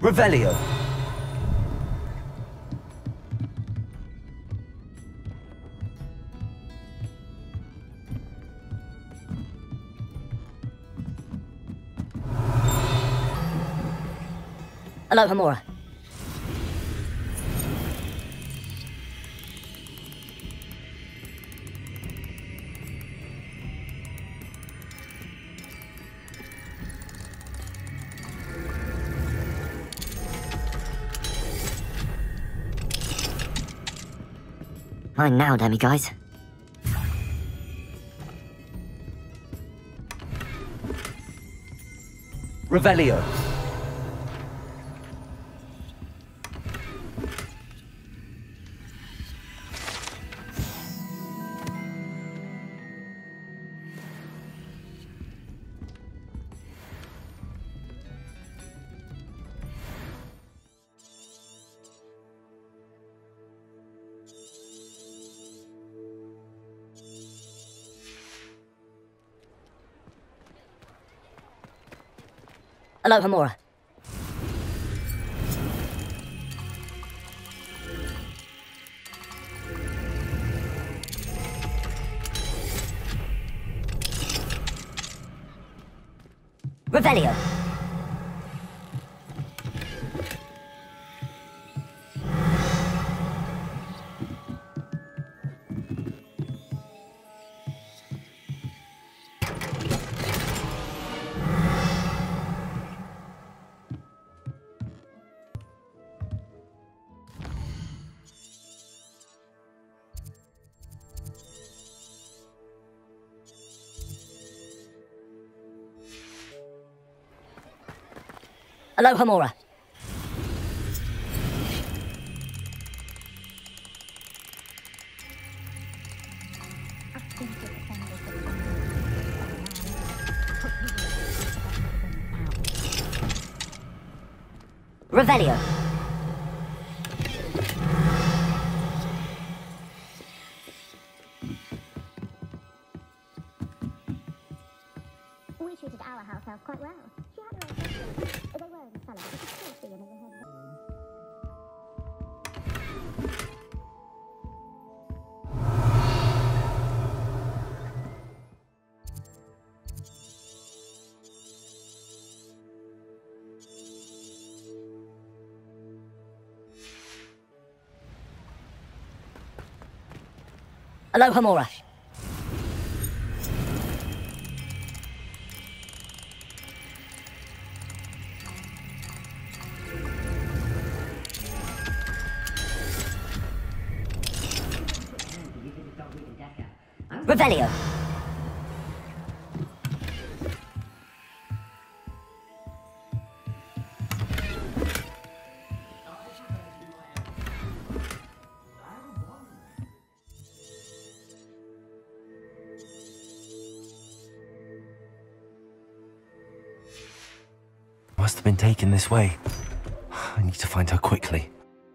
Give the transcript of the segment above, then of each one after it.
Revelio. Alohomora. Mine now, dummy guys. Revelio. Alohomora. Revelio. Alohomora. Revelio. We treated our house elf quite well. She had her own restaurant. They were in the cellar, but it's still free and they were her. Alohomora. Revelio. Must have been taken this way. I need to find her quickly.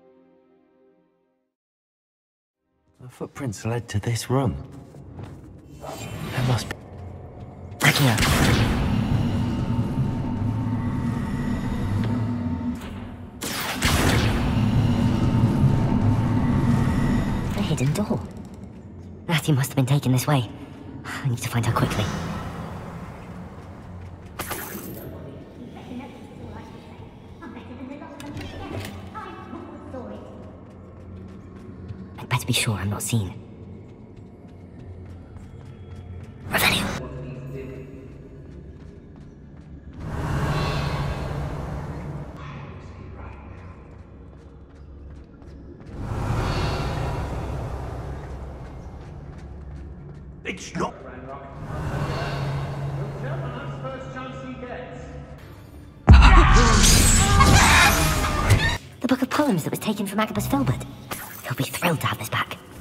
The footprints led to this room. There must be... Backing up. A hidden door. Ratty must have been taken this way. I need to find her quickly. I'd better be sure I'm not seen. Revelio. It's not. The book of poems that was taken from Agabus Filbert. He'll be thrilled to have this back.